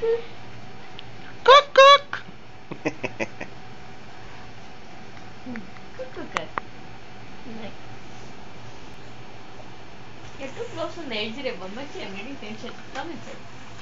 Cook, cook. Cook. Like, you're too close on the edge, Rebbe. Much I'm getting tension. Come inside.